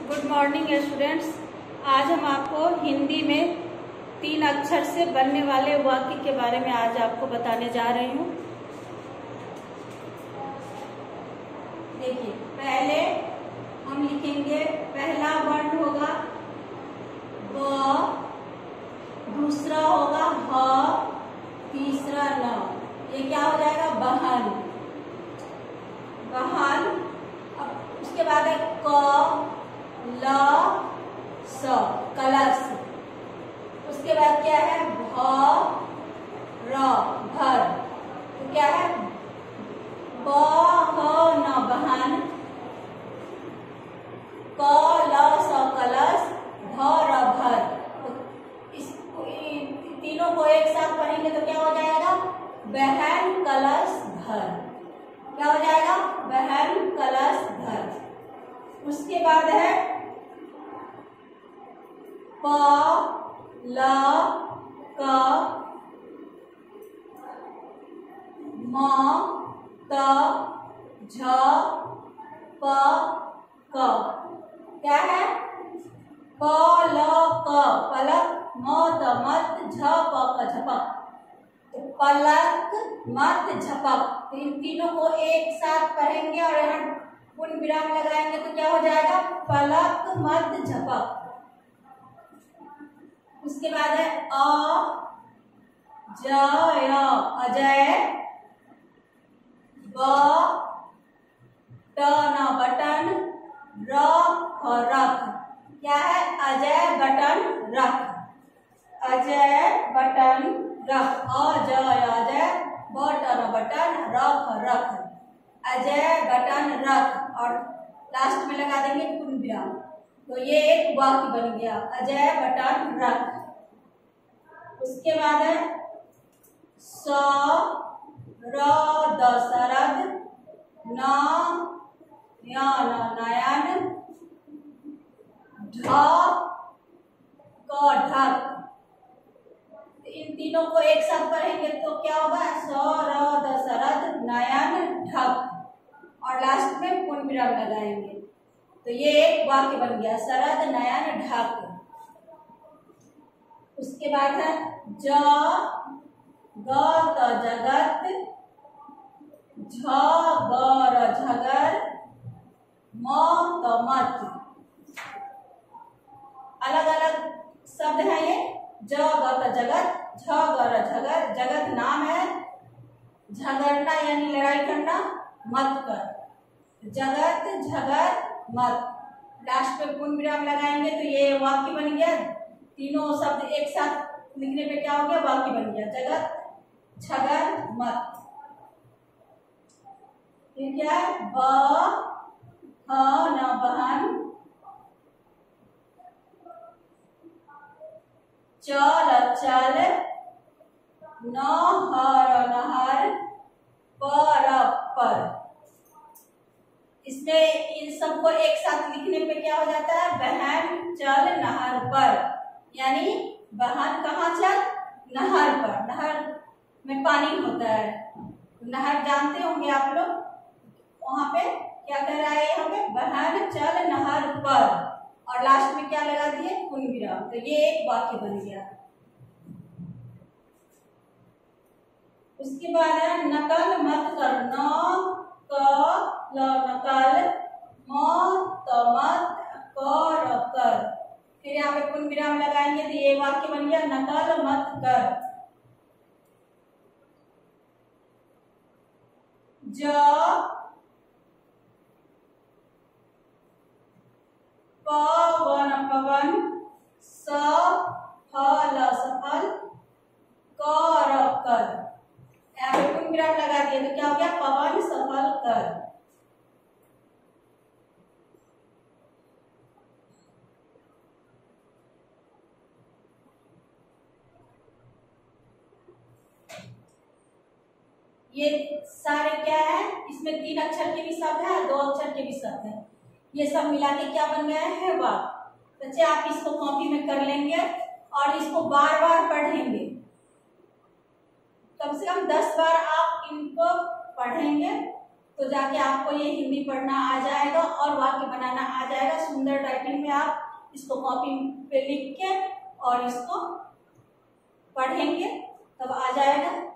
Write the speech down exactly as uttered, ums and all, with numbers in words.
Good morning students. आज हम आपको हिंदी में तीन अक्षर से बनने वाले वाक्य के बारे में आज आपको बताने जा रही हूँ। देखिए, पहले हम लिखेंगे, पहला वर्ण होगा ब, दूसरा होगा ह, तीसरा न। ये क्या हो जाएगा? बहन। बहन। अब उसके बाद है क, ल, स, कलश। उसके बाद क्या है? भ, र, घर। तो क्या है? ब, ह, न, बहन। क, ल, स, कलश। भ, र, भर। तो इस तीनों को एक साथ पढ़ेंगे तो क्या हो जाएगा? बहन, कलश, घर। क्या हो जाएगा? बहन, कलश, घर। उसके बाद है प, ल, क, म, त, झ, प, क। क्या है? प, ल, क, पलक। म, त, मत, झ, प, क, झपक। तो पलक, मत, झपक। तो इन तीनों को एक साथ पढ़ेंगे और यहाँ पूर्ण विराम लगाएंगे तो क्या हो जाएगा? पलक, मत, झपक। उसके बाद है अ, ज, य, अजय। ब, ट, न, बटन। र, ख, रख। क्या है? अजय बटन रख। अजय बटन रख। अ, ज, य, अजय। ब, ट, न, बटन। र, ख, रख। अजय बटन रख। और लास्ट में लगा देंगे पूर्ण विराम। तो ये एक वाक्य बन गया, अजय बटन रख। उसके बाद है स, र, द, शरद। न, य, न, नयन। ढ, क, ढक। इन तीनों को एक साथ पढ़ेंगे तो क्या होगा? स, र, द, शरद, नयन, ढक। और लास्ट में पूर्ण विराम लगाएंगे तो ये एक वाक्य बन गया, शरद, नयन, ढक। उसके बाद है ज, ग, त, जगत। झ, ग, र, झगर। म, त, मत। अलग अलग शब्द है ये। ज, ग, त, जगत। झ, ग, र, झगर। जगत नाम है। झगड़ना यानी लड़ाई करना। मत कर। जगत, झगर, मत। लास्ट पे पूर्ण विराम लगाएंगे तो ये वाक्य बन गया। तीनों शब्द एक साथ लिखने पे क्या हो गया? वाक्य बन गया, जगत, झगर, मत। फिर क्या है? ब, ह, न, बहन। चल, चल। न, हर, नहर। पर, पर। इसमें इन सबको एक साथ लिखने पे क्या हो जाता है? बहन चल नहर पर। यानी बहन कहाँ चल? नहर पर। नहर में पानी होता है, नहर जानते होंगे आप लोग। वहां पे क्या कह रहा है? यहाँ पे बहन चल नहर पर। और लास्ट में क्या लगा दिए? पूर्ण विराम। तो ये एक वाक्य बन गया। उसके बाद है नकल मत कर। न, क, ल, नकल। म, त, मत, क, र, कर। फिर यहाँ पे पूर्ण विराम लगाएंगे तो ये वाक्य बन गया, नकल मत कर। ज, प, व, न, पवन। स, फ, ल, सफल। क, र, कर। यहाँ पे पूर्ण विराम लगा दिए तो क्या हो गया? पवन सफल कर। ये सारे क्या है? इसमें तीन अक्षर के भी शब्द है, दो अक्षर के भी शब्द है। ये सब मिला के क्या बन गया है? वाक्य। बच्चे आप इसको कॉपी में कर लेंगे और इसको बार बार पढ़ेंगे। कम से कम दस बार आप इनको पढ़ेंगे तो जाके आपको ये हिंदी पढ़ना आ जाएगा और वाक्य बनाना आ जाएगा। सुंदर राइटिंग में आप इसको कॉपी पे लिख के और इसको पढ़ेंगे तब आ जाएगा।